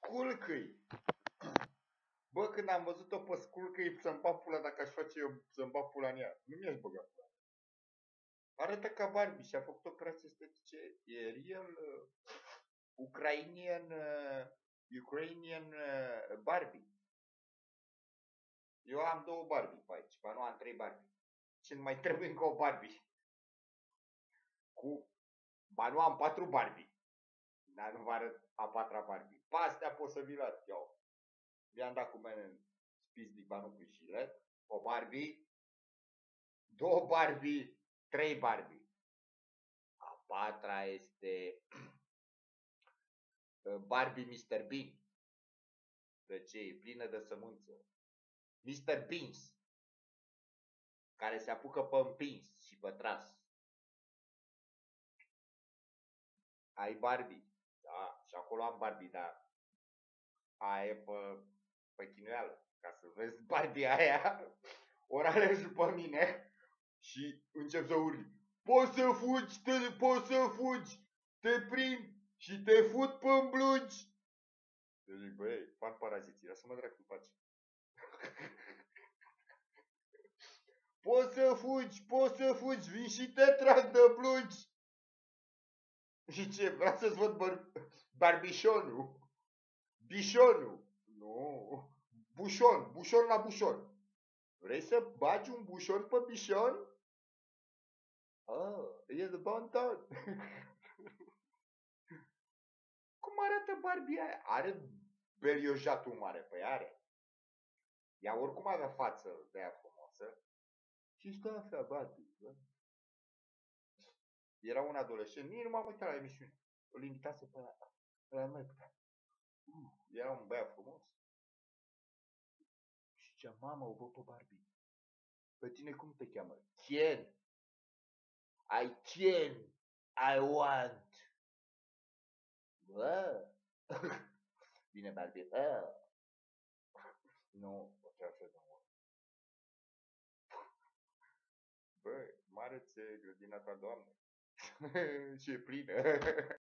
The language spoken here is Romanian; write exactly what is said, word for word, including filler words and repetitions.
Sculcăi! Bă, când am văzut-o pe Sculcăi să-mi bag pula, dacă aș face eu să-mi bag pula în ea, nu mi-aș băga pula. Arată ca Barbie și a făcut operații estetice. E real uh, Ucrainian, uh, Ukrainian uh, Barbie. Eu am două Barbie pe aici, ba nu am trei Barbie. Și nu mai trebuie încă o Barbie. Cu, ba nu am patru Barbie. Dar nu vă arăt a patra Barbie. Pe astea pot să vi-l arăt, iau. I-am dat cu mine în spizdic, ba nu cu șiret. O Barbie, două Barbie, trei Barbie. A patra este Barbie mister Bean. De ce? E plină de sămânță. mister Beans. Care se apucă pe împins și pe tras. Ai Barbie. Da, și acolo am Barbie, dar aia e pe, pe chinuială. Ca să vezi Barbie aia, ori alegi după mine și încep să urli. Poți să fugi, te, poți să fugi, te prind și te fut pe-n blugi. Eu zic, băi, fac paraziții, lasă mă dracu, faci. Poți să fugi, poți să fugi, vin și te trag de blugi. Și ce, vreau să-ți văd bar barbișonul. Bișonul. Nu. Bușon, bușon la bușon. Vrei să bagi un bușon pe bișon? Ah, e de bon ton. Cum arată Barbie aia? Are beliojatul mare, păi are. Ea oricum avea față de aia frumoasă. Și stă așa, Barbie. Era un adolescent, nici nu m-am uitat la emisiune. Îl invitase pe ăla. Ăla mai putea. Era un băiat frumos. Și zicea, mamă, o văd pe Barbie. Pe tine cum te cheamă? Ken. I can. I want. Bă. Bine, Barbie. Bă. Nu, o să așa de mult. Bă, mare-ți grădina ta, Doamne. Și e plină.